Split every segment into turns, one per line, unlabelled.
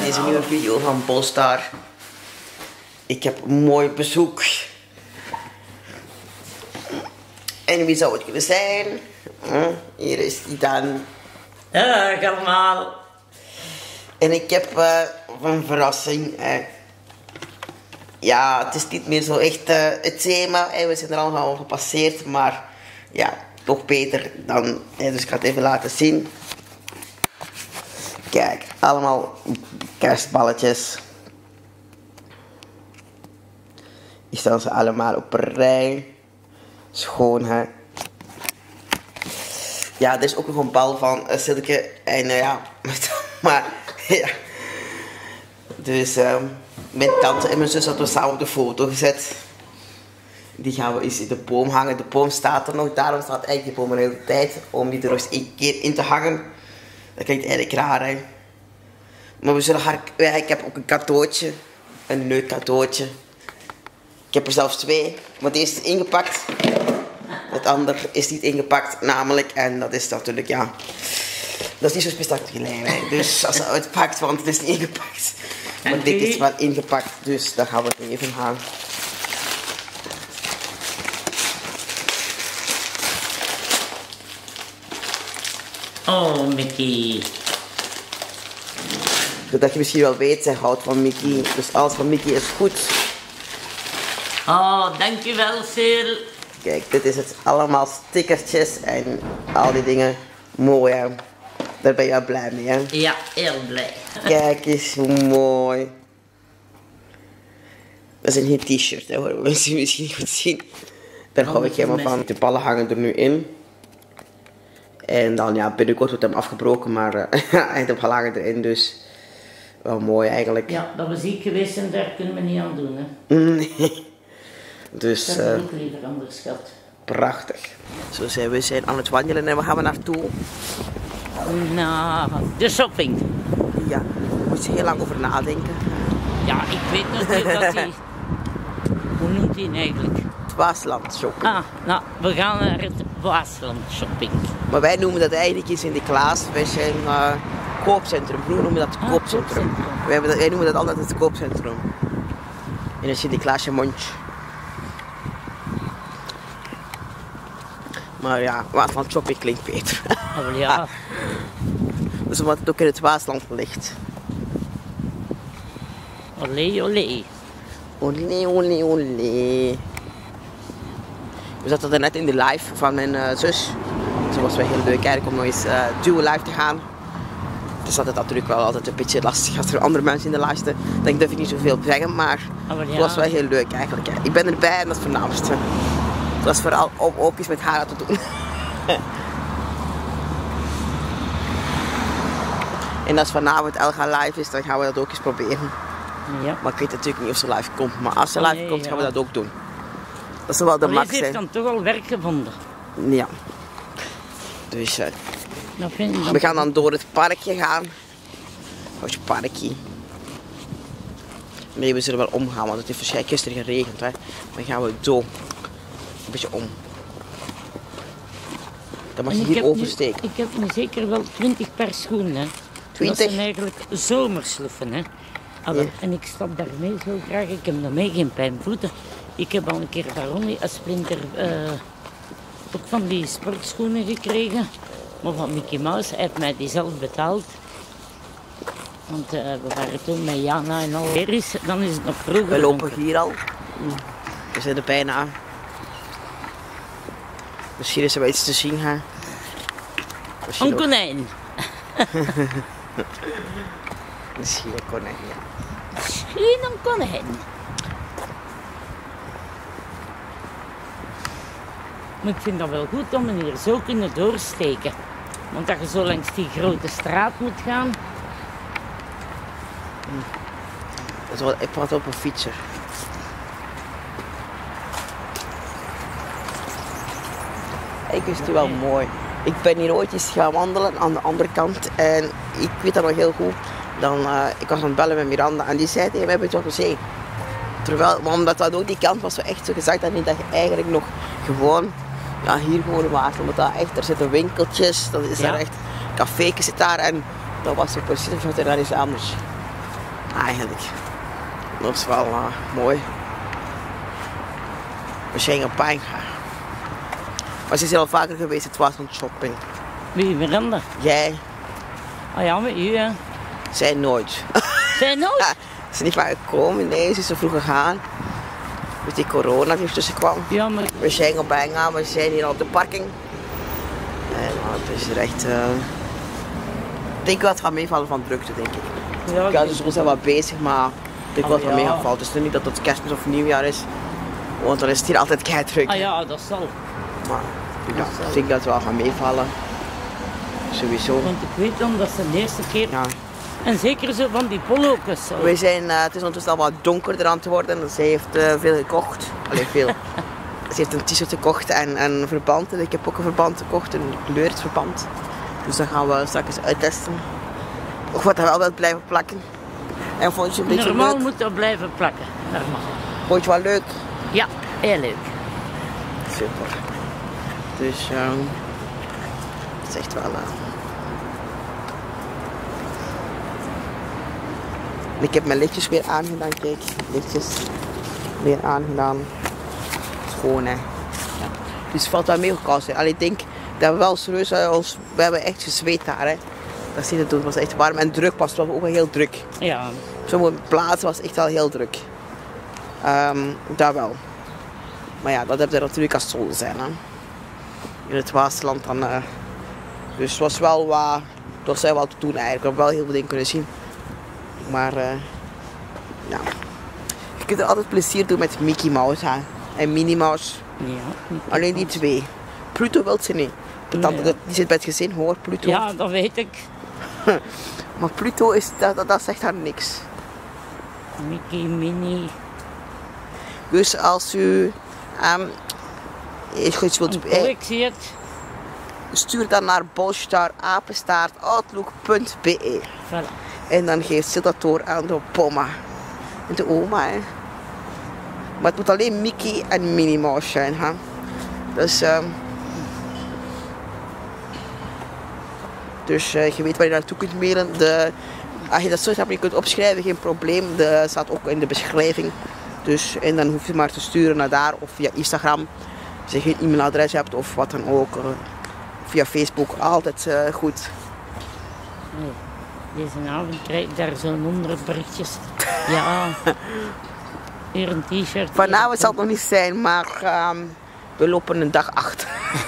deze nieuwe video van Polestar. Ik heb een mooi bezoek. En wie zou het kunnen zijn? Hier is die dan.
Dag allemaal.
En ik heb een verrassing. Ja, het is niet meer zo echt het thema. We zijn er allemaal gepasseerd, maar ja, toch beter dan. Dus ik ga het even laten zien. Kijk, allemaal kerstballetjes. Hier staan ze allemaal op een rij. Schoon, hè. Ja, er is ook nog een bal van Silke. En ja, maar ja. Dus mijn tante en mijn zus hadden we samen op de foto gezet. Die gaan we eens in de boom hangen. De boom staat er nog, daarom staat eigenlijk de boom er de hele tijd. Om die er nog eens één keer in te hangen. Dat klinkt eigenlijk raar, hè. Maar we zullen haar... Ja, ik heb ook een cadeautje. Een leuk cadeautje. Ik heb er zelfs twee. Maar deze is ingepakt. Het andere is niet ingepakt, namelijk. En dat is natuurlijk, ja... Dat is niet zo spectaculair, hè. Dus als ze uitpakt, want het is niet ingepakt. Maar dit is wel ingepakt, dus daar gaan we het even aan.
Oh, Mickey.
Zodat je misschien wel weet, zij houdt van Mickey. Dus alles van Mickey is goed.
Oh, dankjewel, Sil.
Kijk, dit is het. Allemaal stickertjes en al die dingen. Mooi, hè. Daar ben je wel blij mee, hè?
Ja, heel blij.
Kijk eens, hoe mooi. Dat is een t-shirt, hè, hoor. Mensen misschien niet goed zien. Daar hou ik helemaal van. De ballen hangen er nu in. En dan, ja, binnenkort wordt hem afgebroken, maar hij de ballen hangen erin, dus wel mooi eigenlijk.
Ja, dat we ziek geweest zijn, daar kunnen we niet aan doen, hè.
Nee. Dus,
dat is ook liever anders, schat.
Prachtig. Zo zijn we aan het wandelen en waar gaan we naartoe?
Nou, de shopping.
Ja, daar moet je heel lang over nadenken.
Ja, ik weet nog niet dat hij... Hoe noemt hij eigenlijk?
Het Waasland shopping.
Ah, nou, we gaan naar het Waasland shopping.
Maar wij noemen dat eigenlijk in Sint-Niklaas. Wij zijn koopcentrum. Vroeger noemen we dat koopcentrum. Wij noemen dat altijd het koopcentrum. In het Sint-Niklaasje mondje. Maar ja, Waasland shopping klinkt beter.
Oh ja.
Dus omdat het ook in het Waasland ligt.
Olé, olé.
Olé, olé, olé. We zaten er net in de live van mijn zus. Dat was wel heel leuk eigenlijk om nog eens duo live te gaan. Het is altijd natuurlijk wel altijd een beetje lastig als er andere mensen in de live zitten. Dan durf ik niet zoveel te zeggen, maar het was wel heel leuk eigenlijk. Ja. Ik ben erbij en dat is het voornaamste. Het was vooral om ook iets met haar te doen. En als vanavond Elga live is, dan gaan we dat ook eens proberen.
Ja.
Maar ik weet natuurlijk niet of ze live komt. Maar als ze live komt, gaan we dat ook doen. Dat is wel de max.
Ze heeft dan toch al werk gevonden.
Ja. Dus
we
gaan dan door het parkje gaan. Wat parkje. Nee, we zullen wel omgaan, want het heeft waarschijnlijk gisteren geregend. Hè. Dan gaan we zo. Een beetje om. Dan mag je hier oversteken.
Ik heb nu zeker wel 20 per schoen, hè.
20?
Dat zijn eigenlijk zomersloeven, hè. Ja. En ik stap daarmee zo graag. Ik heb daarmee geen pijnvoeten. Ik heb al een keer van Ronnie een splinter ook van die sportschoenen gekregen. Maar van Mickey Mouse, hij heeft mij die zelf betaald. Want we waren toen met Jana en al. Dan is het nog vroeger.
We lopen hier al. We zijn er bijna. Misschien is er wel iets te zien, hè.
Een konijn.
Misschien een konijn, ja.
Misschien een konijn. Maar ik vind dat wel goed om we hier zo kunnen doorsteken. Want dat je zo langs die grote straat moet gaan.
Ik praat op een fietser. Ik vind het wel mooi. Ik ben hier ooit eens gaan wandelen aan de andere kant. En ik weet dat nog heel goed. Ik was aan het bellen met Miranda en die zei tegen mij, weet je wat we zeggen? Terwijl, omdat dat ook die kant was zo echt zo gezegd dat niet dat je eigenlijk nog gewoon, ja, hier gewoon was. Omdat dat echt, er zitten winkeltjes, dat is er echt, café's zit daar en dat was zo precies of dat er daar iets anders. Eigenlijk. Dat is wel mooi. We zijn op pijn gaan. Maar ze zijn al vaker geweest, het was een shopping.
Wie, Miranda?
Jij?
Ah ja, met u, hè.
Zij nooit.
Zij nooit?
Ze is niet vaak gekomen, nee, ze is zo vroeg gegaan. Dus die corona die er tussen kwam.
Ja, maar...
We zijn op pijn gaan, we zijn hier op de parking. En het is er echt... Ik denk wel het gaat meevallen van drukte, denk ik. Ja, dus we zijn wel bezig, maar ik denk wel dat het meegevallen. Het is niet dat het kerstmis of nieuwjaar is. Want dan is het hier altijd keidruk.
Ah ja, dat zal.
Maar ja, ik denk dat het wel gaat meevallen. Sowieso.
Want ik weet dan dat ze de eerste keer...
Ja.
En zeker zo van die polo's.
We zijn, het is ondertussen al wat donkerder aan te worden. Zij heeft veel gekocht. Allee, veel. Ze heeft een t-shirt gekocht en een verband. En ik heb ook een verband gekocht, een gekleurd verband. Dus dat gaan we straks uittesten. Of wat er wel wil blijven plakken. En vond je het een beetje
Normaal
leuk?
moet dat blijven plakken. Normaal.
Vond je het wel leuk?
Ja, heel leuk.
Super. Dus het is echt wel... Ik heb mijn lichtjes weer aangedaan, kijk. Lichtjes weer aangedaan. Schoon, hè. Ja. Dus het valt wel mee koud. Allee, ik denk dat we wel serieus we hebben echt gezweet daar, hè. Dat zie je doen. Het was echt warm en druk was. Het was ook wel heel druk.
Ja.
Op sommige plaatsen was het echt wel heel druk. Dat wel. Maar ja, dat heb je natuurlijk als zon zijn, hè. In het Waasland dan. Dus het was wel wat... Dat was wel te doen eigenlijk. We hebben wel heel veel dingen kunnen zien. Maar ja, je kunt er altijd plezier doen met Mickey Mouse hè? En Minnie Mouse.
Ja.
Alleen die twee. Pluto wil ze niet. Die zit bij het gezin hoor, Pluto.
Ja, dat weet ik.
Maar Pluto is, dat zegt haar niks.
Mickey, Minnie.
Dus als u iets wilt
Ik zie het.
stuur dan naar bolstar@outlook.be.
Voilà.
En dan geeft ze dat door aan de pomma. En de oma, hè. Maar het moet alleen Mickey en Minnie Mouse zijn, hè. Dus je weet waar je naartoe kunt mailen. Als je dat zo hebt, je kunt opschrijven, geen probleem. Dat staat ook in de beschrijving. Dus, en dan hoef je maar te sturen naar daar of via Instagram. Als je geen e-mailadres hebt of wat dan ook. Via Facebook, altijd goed.
Nee. Deze avond krijg ik daar zo'n onderberichtjes. Ja. Hier een t-shirt.
Vanavond zal het nog niet zijn, maar we lopen een dag achter.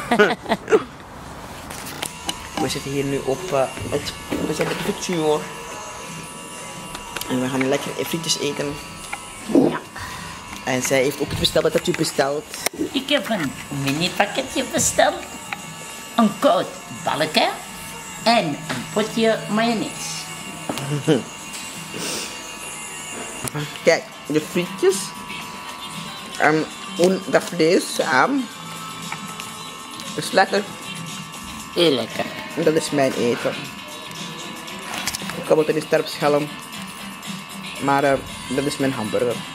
We zitten hier nu op we zijn op de frituur. En we gaan lekker frietjes eten. Ja. En zij heeft ook iets besteld. Wat heb je besteld?
Ik heb een mini pakketje besteld. Een koud balken. En een potje mayonaise.
Kijk, de frietjes. En dat vlees. Dat is lekker.
Heel lekker.
En dat is mijn eten. Ik kom het in de sterpschelm. Maar dat is mijn hamburger.